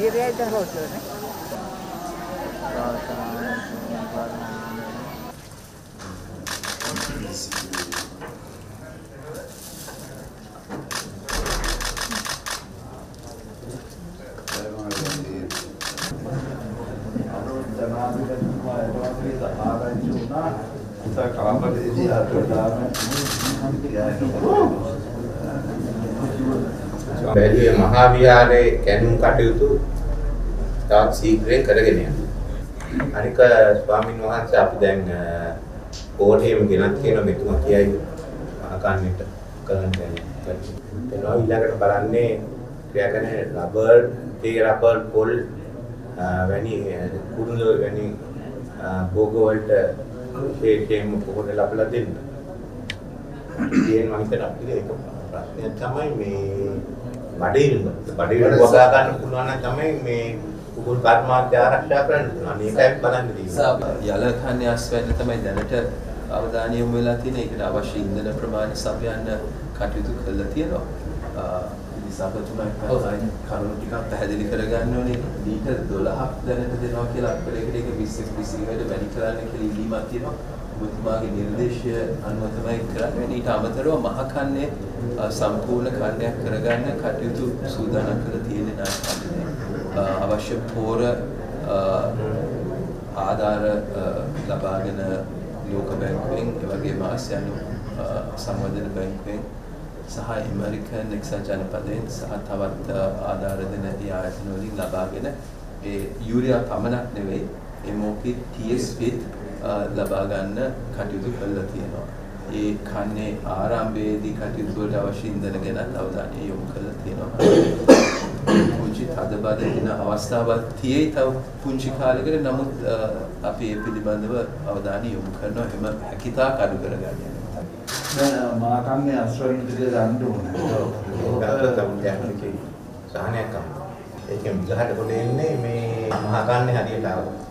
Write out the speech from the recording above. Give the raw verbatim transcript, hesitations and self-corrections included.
Dia dah hotel ni. බැලුවේ මහා විහාරයේ කැණුම් කටයුතු තවත් ශීඝ්‍රයෙන් කරගෙන යනවා. අනික ස්වාමීන් වහන්සේ අපි දැන් කෝටේම ගෙනත් කියන මෙතුමා කියයි ආකාන්නේට කරන්න යනවා. ඊළඟට බලන්නේ ක්‍රියාකරන රබර්, තේ රබර් පොල් වැනි කුරුළු වැනි භෝග වලට ඒකෙම පොහොර ලබලා දෙන්න. ඉතින් මම හිතන අපිට ඒක ප්‍රශ්නයක් තමයි මේ බඩේම බඩේට වගා ගන්න පුළුවන් නම් තමයි මේ කුකුල් කර්මාන්තය ආරක්ෂා කරන්න පුළුවන්. මේකයි බලන්න තියෙන්නේ. යල කන්නේ අස්වැන්න තමයි දැනට අවධානය යොමු වෙලා තියෙන්නේ. ඒකට අවශ්‍ය ඉන්ධන ප්‍රමාණය සපයන්න කටයුතු කරලා තියෙනවා. ඉතින් කරුණු ටිකක් පැහැදිලි කරගන්න ඕනේ. ලීටර් දොළහක් දැනට දෙනවා කියලා අපලේකට ඒක විස්ස විසිකට වැඩි කරන්න කියලා ඉල්ලීමක් තියෙනවා. ඔබතුමාගේ නිර්දේශය අනුව තමයි කරන්නේ. ඊට අමතරව මහ කන්නේ සම්පූර්ණ කන්නයක් කරගන්න කටයුතු සූදානම් කරලා තියෙන නායකත්වයේ අවශ්‍ය පෝර ආධාර ලබාගෙන ලෝක බැංකුවෙන් ඒ වගේම ආසියානු සංවර්ධන බැංකුවෙන් සහ ඇමරිකන් එක්සත් ජනපදයෙන් සහ තවත් ආධාර දෙන ආයතන වලින් ලබාගෙන ඒ යූරියා පමණක් නෙවෙයි M O P T S පිත් ලබා ගන්න කටයුතු කරලා තියෙනවා. ඒ කන්නේ ආරම්භයේදී කටයුතු වලට අවශ්‍ය ඉන්ධන ගැන අවධානය යොමු කරලා තියෙනවා. පුංචි තදබද වෙන අවස්ථාවක් තියෙයි තව පුංචි කාලයකට. නමුත් අපි ඒ පිළිබඳව අවධානය යොමු කරනවා. එම හැකියතා කඩු කරගන්න. දැන් මා කන්නේ අස්වැන්න දිගේ ගන්න ඕනේ. ගාතර තමයි සහනයක් අම්ම. ඒකෙන් ගහට කොට එන්නේ මේ මහා කන්නේ හරියට ආවා.